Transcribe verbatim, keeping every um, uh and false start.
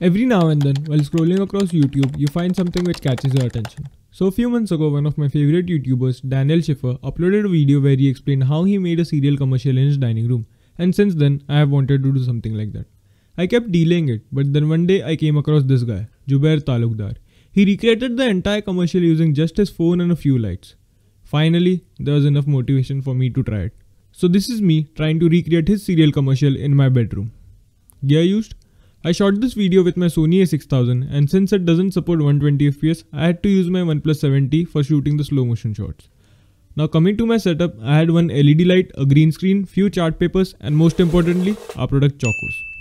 Every now and then, while scrolling across YouTube, you find something which catches your attention. So a few months ago, one of my favorite YouTubers, Daniel Schiffer, uploaded a video where he explained how he made a cereal commercial in his dining room. And since then, I have wanted to do something like that. I kept delaying it, but then one day I came across this guy, Jubair Talukdar. He recreated the entire commercial using just his phone and a few lights. Finally, there was enough motivation for me to try it. So this is me trying to recreate his cereal commercial in my bedroom. Gear used? I shot this video with my Sony A six thousand, and since it doesn't support one twenty F P S, I had to use my OnePlus seventy for shooting the slow motion shots. Now coming to my setup, I had one L E D light, a green screen, few chart papers, and most importantly, our product Chocos.